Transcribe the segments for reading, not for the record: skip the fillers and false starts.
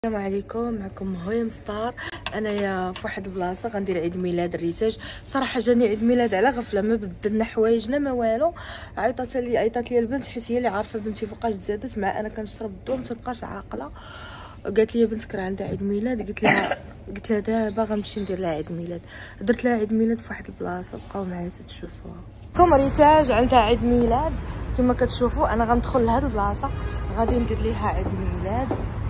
السلام عليكم، معكم هويم ستار. انايا في واحد البلاصه غندير عيد ميلاد الريتاج. صراحه جاني عيد ميلاد على غفله، ما بدلنا حوايجنا ما والو. عيطات لي البنت حيت هي اللي عارفه بنتي فوقاش زادت، مع انا كنشرب الدواء ما تبقاش عاقله. قالت لي بنتك راه عندها عيد ميلاد، قلت لها دابا غنمشي ندير لها عيد ميلاد. درت لها عيد ميلاد في واحد البلاصه، بقاو معايا تشوفوها. كم ريتاج عندها عيد ميلاد كما كتشوفوا. انا غندخل لهاد البلاصه غادي ندير ليها عيد ميلاد.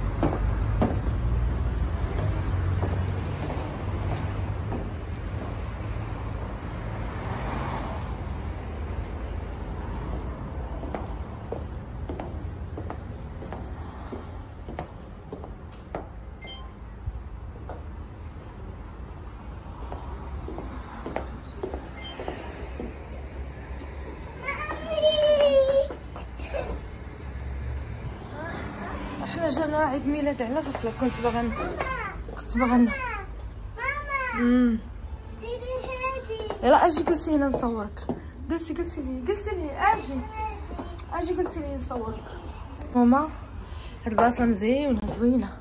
احنا جانا عيد ميلاد على غفله، كنت باغا ماما يلا اجي، قلتي هنا نصورك. قلتي لي اجي قلتي لي نصورك. ماما هاد البلاصه مزيونه زوينه،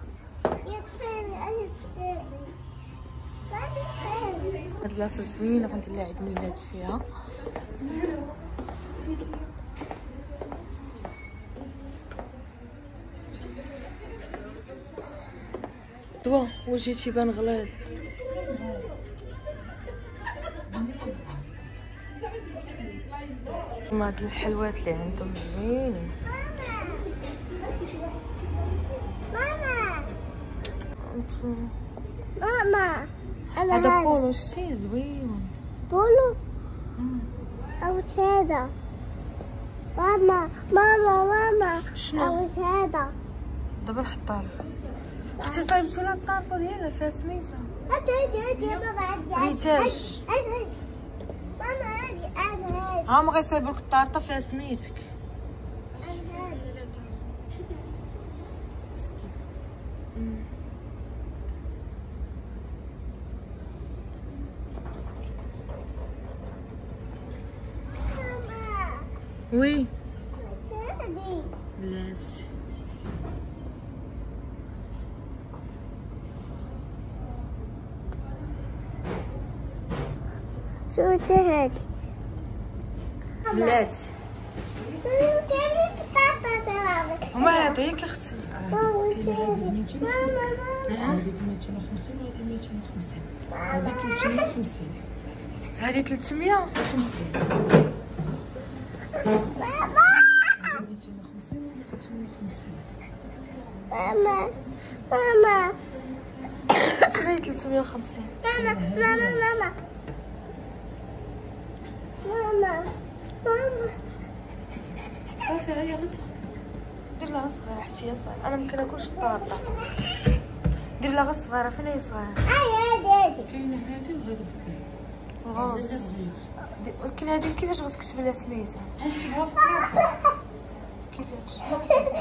هاد البلاصه زوينه غندير لها عيد ميلاد فيها. دوا وجهي تيبان غليظ. هاد الحلوات اللي عندهم زوينين. ماما هذا بولو شتي زوين. بولو عاود هذا. ماما شنو عاود هذا. دابا نحطها اختي. صايبتو لها الطارطه ديالها فيها سميتها هادي ماما ريتاج. ماما هادي ها ما غيصايبوك الطارطه فيها سميتك. وي هادي بلاتي شوفي هادي بلاتي هما يعطيك اختي. هذيك 250 وهذيك 250 هذيك 350 هذه 350. 250 ولا 350. ماما هذه 350. ماما صافي هيا غير تاخذ. دير لها صغيره حتى هي صغيره، انا ما كناكلش الطارطه. دير لها غير صغيره. فين هي صغيره؟ هادي كاينه هذه وهذه الغوص. ولكن هذه كيفاش غتكتب لها سميتها؟ غنكتبها في البلاطه. كيفاش؟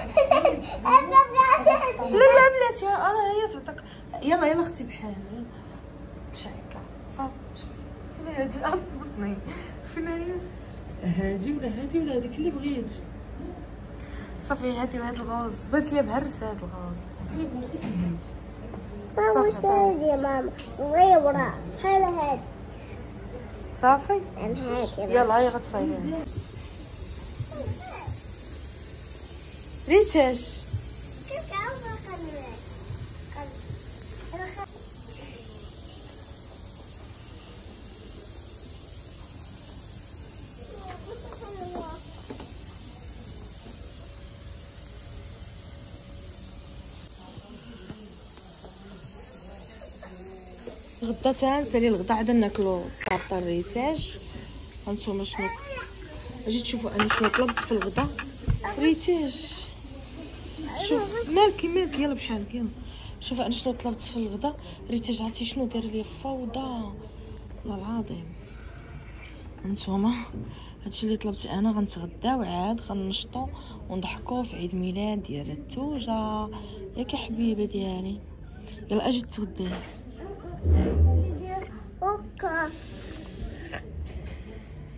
لا بلاتي انا هي تعطيك. يلا اختي بحال مشي هكا صافي. فين هي؟ عصبتني. فين هي؟ هذه ولا هذه ولا هذيك اللي بغيت. صافي هادي لهاد الغوز بانت ليا بهرسه. هاد الغوز صافي خذي هذه. واش هادي يا ماما صغيرة. هادي صافي. هادي يلا هيا غتصايبين. ريتاش غدا تنسالي الغدا عاد ناكلو طارطه الريتاج. هانتوما شنو اجي تشوفوا انا شنو طلبت في الغدا. ريتاج شوف مالك يلا بحالك يلا. شوفوا انا شنو طلبت في الغدا. ريتاج عرفتي شنو دار لي فوضى والله العظيم. هانتوما هادشي اللي طلبت انا. غنتغداو عاد غنشطو ونضحكو في عيد ميلاد ديال التوجه. ياك حبيبه ديالي يلا اجي تغداي. اوكا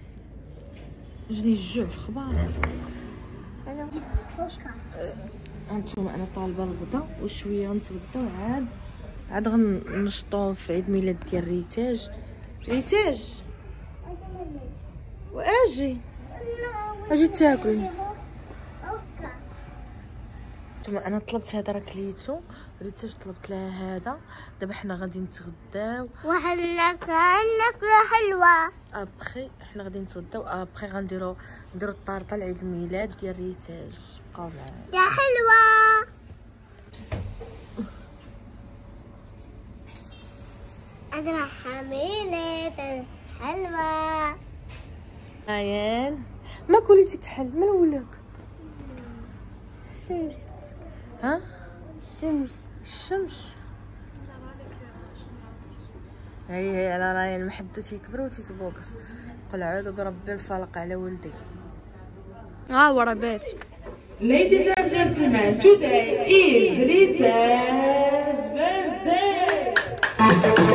جني الجوع في خبارك. اوكا هانتوما انا طالبه الغدا وشويه نتغداو عاد غنشطو في عيد ميلاد ديال ريتاج واجي تاكلي. نتوما انا طلبت هذا راه كليتو، ريتاج طلبت لها هذا. دابا حنا غادي نتغداو وحنا كناكلو حلوه. ابخي حنا غادي نتغداو ابخي غنديرو الطارطه لعيد الميلاد ديال ريتاج. بقاو معايا يا حلوه. انا حميله حلوه. عيان ما كليتي كحل من ولك. الشمس. ها الشمس. هي على راي المحدو تيكبر وتيتبوكس. قل اعوذ بربي الفلق على ولدي. ورا باتي. Ladies and gentlemen, today is Rita's birthday.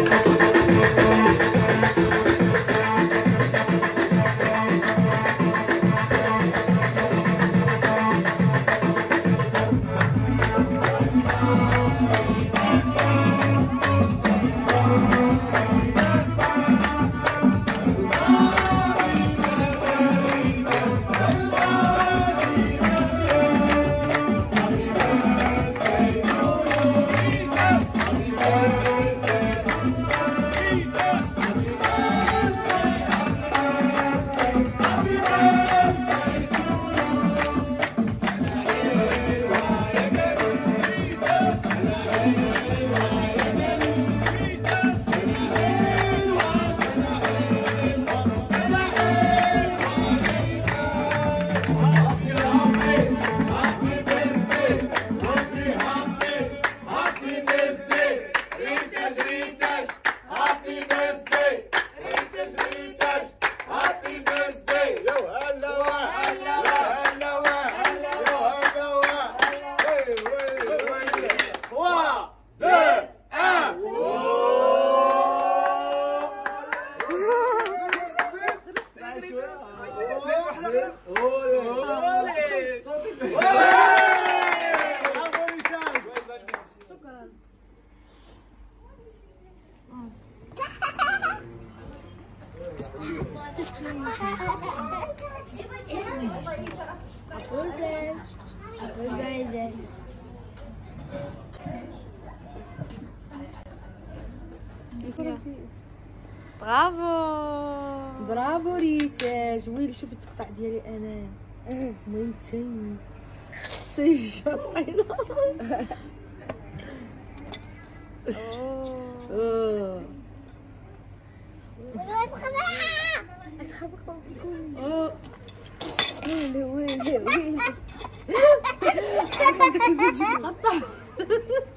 برافو ريتاج. ويلي شوف التقطع ديالي انا. المهم تيجات قايله. ويلي